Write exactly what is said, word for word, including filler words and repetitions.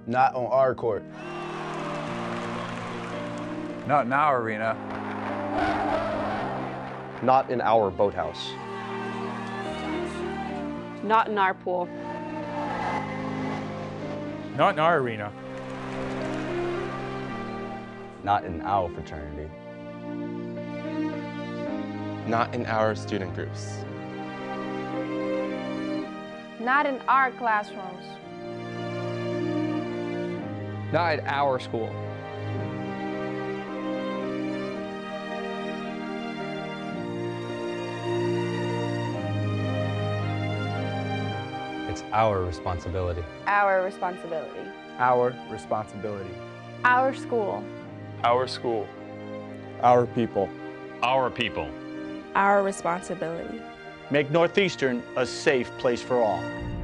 Not on our court. Not in our arena. Not in our boathouse. Not in our pool. Not in our arena. Not in our fraternity. Not in our student groups. Not in our classrooms. Not at our school. It's our responsibility. Our responsibility. Our responsibility. Our school. Our school. Our people. Our people. Our responsibility. Make Northeastern a safe place for all.